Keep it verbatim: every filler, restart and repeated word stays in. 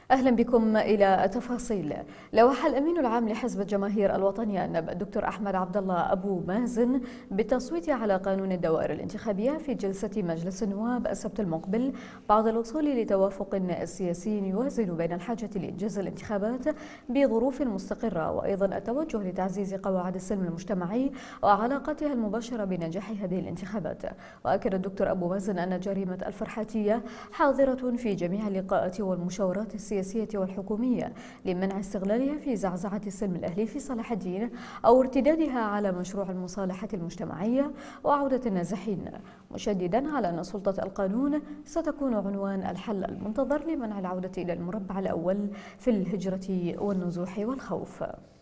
أهلا بكم إلى التفاصيل. لوح الأمين العام لحزب الجماهير الوطنية النائب الدكتور أحمد عبد الله أبو مازن بالتصويت على قانون الدوائر الانتخابية في جلسة مجلس النواب السبت المقبل بعد الوصول لتوافق سياسي يوازن بين الحاجة لإنجاز الانتخابات بظروف مستقرة وأيضا التوجه لتعزيز قواعد السلم المجتمعي وعلاقتها المباشرة بنجاح هذه الانتخابات. وأكد الدكتور أبو مازن أن جريمة الفرحاتية حاضرة في جميع اللقاءات والمشاورات السياسية السياسية والحكومية لمنع استغلالها في زعزعة السلم الأهلي في صلاح الدين أو ارتدادها على مشروع المصالحة المجتمعية وعودة النازحين، مشددا على أن سلطة القانون ستكون عنوان الحل المنتظر لمنع العودة إلى المربع الأول في الهجرة والنزوح والخوف.